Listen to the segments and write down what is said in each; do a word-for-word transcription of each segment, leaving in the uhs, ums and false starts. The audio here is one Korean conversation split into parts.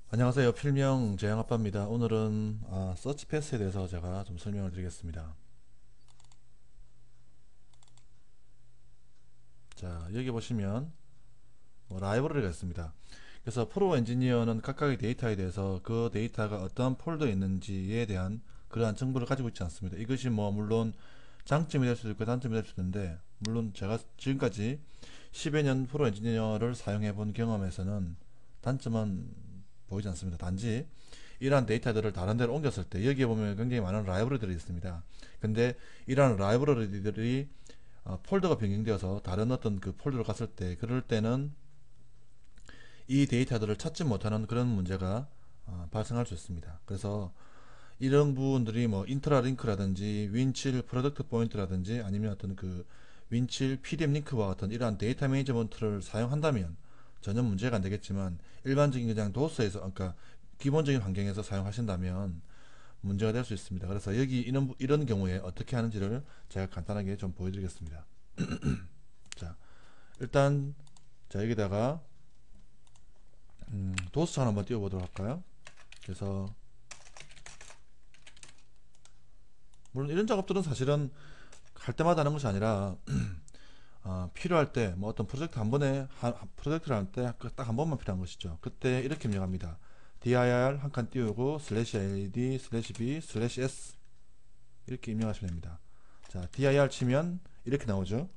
안녕하세요. 필명 재영아빠입니다. 오늘은 아, 서치 패스에 대해서 제가 좀 설명을 드리겠습니다. 자, 여기 보시면 뭐 라이브러리가 있습니다. 그래서 프로 엔지니어는 각각의 데이터에 대해서 그 데이터가 어떤 폴더에 있는지에 대한 그러한 정보를 가지고 있지 않습니다. 이것이 뭐 물론 장점이 될 수도 있고 단점이 될 수도 있는데, 물론 제가 지금까지 십여 년 프로 엔지니어를 사용해 본 경험에서는 단점은 보이지 않습니다. 단지 이러한 데이터들을 다른 데로 옮겼을 때 여기에 보면 굉장히 많은 라이브러리들이 있습니다. 근데 이러한 라이브러리들이 어, 폴더가 변경되어서 다른 어떤 그 폴더로 갔을 때, 그럴 때는 이 데이터들을 찾지 못하는 그런 문제가 어, 발생할 수 있습니다. 그래서 이런 부분들이 뭐 인트라 링크라든지 윈칠 프로덕트 포인트라든지 아니면 어떤 그 윈칠 피디엠 링크와 같은 이러한 데이터 매니지먼트를 사용한다면 전혀 문제가 안 되겠지만, 일반적인 그냥 도스에서, 그러니까 기본적인 환경에서 사용하신다면 문제가 될 수 있습니다. 그래서 여기 이런, 이런 경우에 어떻게 하는지를 제가 간단하게 좀 보여드리겠습니다. 자, 일단 자 여기다가 음, 도스창 한번 띄워보도록 할까요? 그래서 물론 이런 작업들은 사실은 할 때마다 하는 것이 아니라 어, 필요할 때, 뭐 어떤 프로젝트 한 번에 한, 프로젝트를 할 때 딱 한 번만 필요한 것이죠. 그때 이렇게 입력합니다. dir 한 칸 띄우고 슬래시 ad 슬래시 b 슬래시 s 이렇게 입력하시면 됩니다. 자, dir 치면 이렇게 나오죠.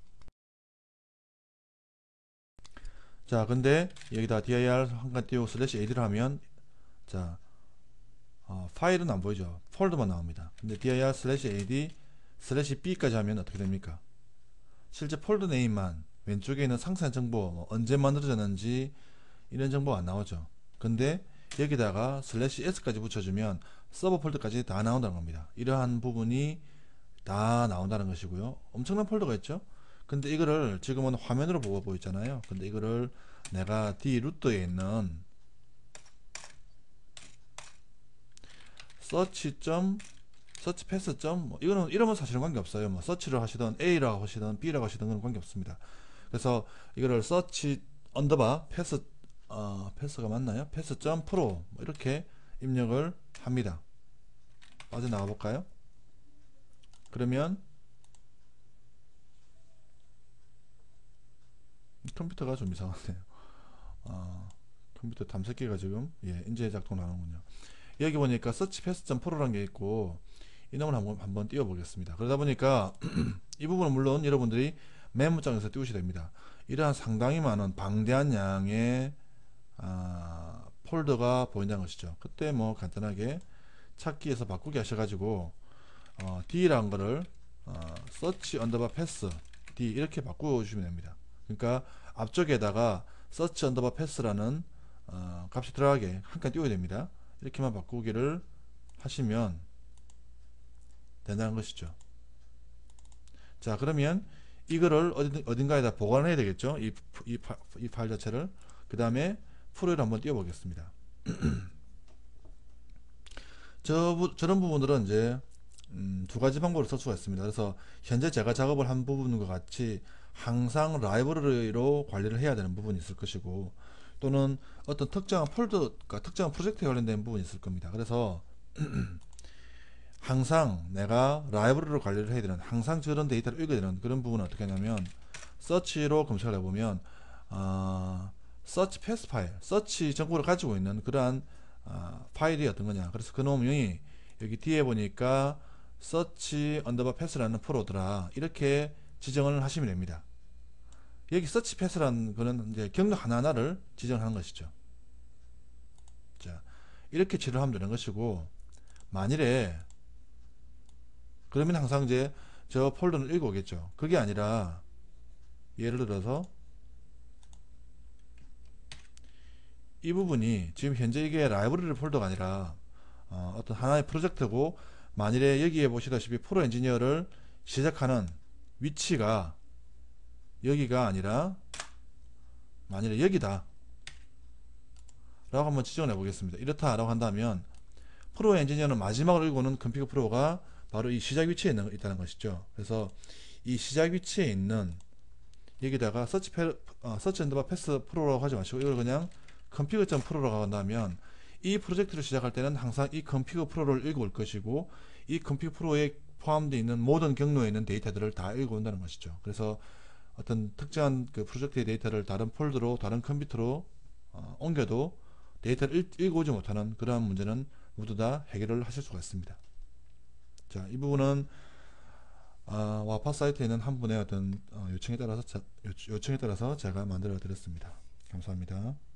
자, 근데 여기다 dir 한 칸 띄우고 슬래시 ad를 하면, 자, 어, 파일은 안 보이죠. 폴더만 나옵니다. 근데 dir 슬래시 ad 슬래시 b까지 하면 어떻게 됩니까? 실제 폴더 네임만, 왼쪽에 있는 상세 정보, 뭐 언제 만들어졌는지 이런 정보가 안 나오죠. 근데 여기다가 슬래시 s까지 붙여주면 서버 폴더까지 다 나온다는 겁니다. 이러한 부분이 다 나온다는 것이고요. 엄청난 폴더가 있죠. 근데 이거를 지금은 화면으로 보고 보이잖아요. 근데 이거를 내가 D 루트에 있는 search. 서치 패스 점, 뭐 이거는 이러면 사실은 관계없어요. 뭐 서치를 하시던 A라고 하시던 B라고 하시던 건 관계없습니다. 그래서 이거를 서치 언더바 패스, 어, 패스가 맞나요? 패스 점 프로 뭐 이렇게 입력을 합니다. 빠져나가 볼까요? 그러면 컴퓨터가 좀 이상하네요. 어, 컴퓨터 탐색기가 지금 예, 인제 작동 나는군요. 여기 보니까 서치 패스 점 프로라는 게 있고, 이놈을 한번 한번 띄워 보겠습니다. 그러다 보니까 이 부분은 물론 여러분들이 메모장에서 띄우셔야 됩니다. 이러한 상당히 많은 방대한 양의 아, 폴더가 보인다는 것이죠. 그때 뭐 간단하게 찾기에서 바꾸기 하셔가지고 어, D라는 거를 어, search 언더바 패스 D 이렇게 바꾸어주시면 됩니다. 그러니까 앞쪽에다가 search 언더바 패스라는 어, 값이 들어가게 한 칸 띄워야 됩니다. 이렇게만 바꾸기를 하시면 된다는 것이죠. 자, 그러면 이거를 어디, 어딘가에다 보관을 해야 되겠죠. 이, 이, 이 파일 자체를. 그 다음에 프로를 한번 띄워보겠습니다. 저, 저런 부분들은 이제 음, 두 가지 방법을 쓸 수가 있습니다. 그래서 현재 제가 작업을 한 부분과 같이 항상 라이브러리로 관리를 해야 되는 부분이 있을 것이고, 또는 어떤 특정한 폴더가 특정한 프로젝트에 관련된 부분이 있을 겁니다. 그래서 항상 내가 라이브러리로 관리를 해야 되는, 항상 저런 데이터를 읽어야 되는 그런 부분은 어떻게 하냐면, 서치로 검색을 해보면 어, 서치 패스 파일, 서치 정보를 가지고 있는 그러한 어, 파일이 어떤 거냐. 그래서 그 놈이 여기 뒤에 보니까 서치 언더바 패스라는 프로더라, 이렇게 지정을 하시면 됩니다. 여기 서치 패스라는 거는 이제 경로 하나하나를 지정하는 것이죠. 자, 이렇게 치료를 하면 되는 것이고, 만일에 그러면 항상 이제 저 폴더는 읽어오겠죠. 그게 아니라 예를 들어서 이 부분이 지금 현재 이게 라이브러리 폴더가 아니라 어, 어떤 하나의 프로젝트고, 만일에 여기에 보시다시피 프로 엔지니어를 시작하는 위치가 여기가 아니라 만일에 여기다 라고 한번 지정을 해 보겠습니다. 이렇다 라고 한다면 프로 엔지니어는 마지막으로 읽고는 컴피그 프로가 바로 이 시작 위치에 있는, 있다는 것이죠. 그래서 이 시작 위치에 있는 여기다가 서치, 페, 어, 서치 언더바 패스 프로라고 하지 마시고 이걸 그냥 config.pro로 가면 이 프로젝트를 시작할 때는 항상 이 config pro를 읽어올 것이고 이 config pro에 포함되어 있는 모든 경로에 있는 데이터들을 다 읽어온다는 것이죠. 그래서 어떤 특정한 그 프로젝트의 데이터를 다른 폴더로 다른 컴퓨터로 어, 옮겨도 데이터를 읽, 읽어오지 못하는 그러한 문제는 모두 다 해결을 하실 수가 있습니다. 자, 이 부분은 아, 와파 사이트에 있는 한 분의 어떤 어, 요청에 따라서 자, 요, 요청에 따라서 제가 만들어 드렸습니다. 감사합니다.